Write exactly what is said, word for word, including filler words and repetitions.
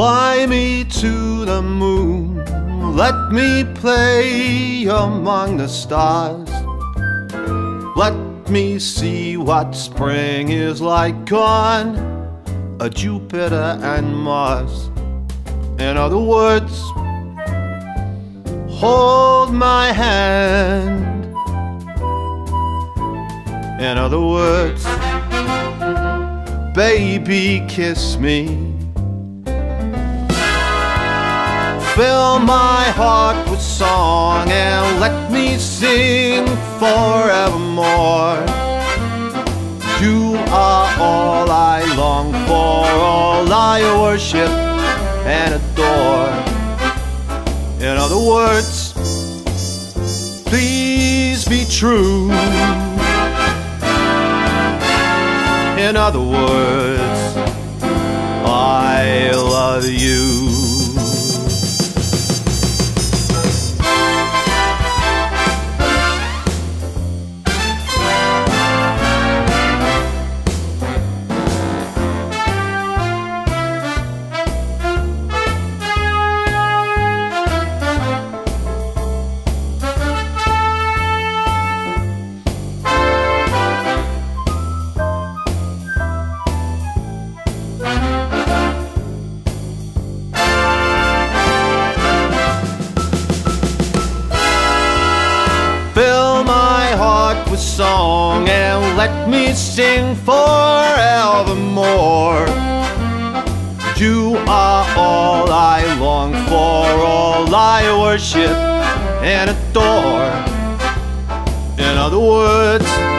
Fly me to the moon, let me play among the stars. Let me see what spring is like on a Jupiter and Mars. In other words, hold my hand. In other words, baby, kiss me. Fill my heart with song and let me sing forevermore. You are all I long for, all I worship and adore. In other words, please be true. In other words, I love you. Fill my heart with song and let me sing forevermore. You are all I long for, all I worship and adore. In other words,